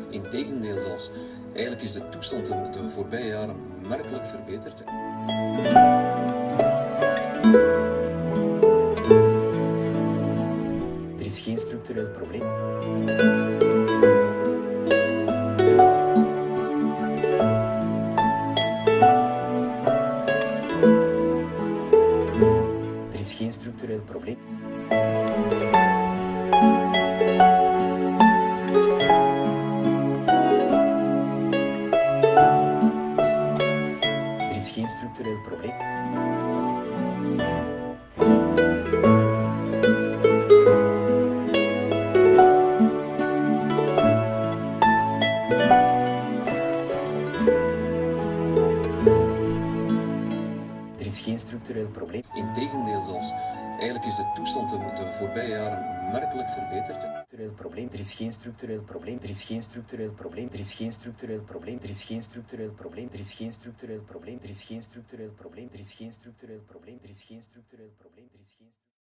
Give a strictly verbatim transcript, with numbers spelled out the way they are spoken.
Integendeel zelfs. Eigenlijk is de toestand de, de voorbije jaren merkelijk verbeterd. Er is geen structureel probleem. Er is geen structureel probleem. Er is geen structureel probleem. Er is geen structureel probleem. Integendeel zelfs. Eigenlijk is de toestand de, de voorbije jaren merkelijk verbeterd. Structureel probleem. Er is geen structureel probleem. Er is geen structureel probleem. Er is geen structureel probleem. Er is geen structureel probleem. Er is geen structureel probleem. Er is geen structureel probleem. Er is geen structureel probleem. Er is geen structureel probleem. Er is geen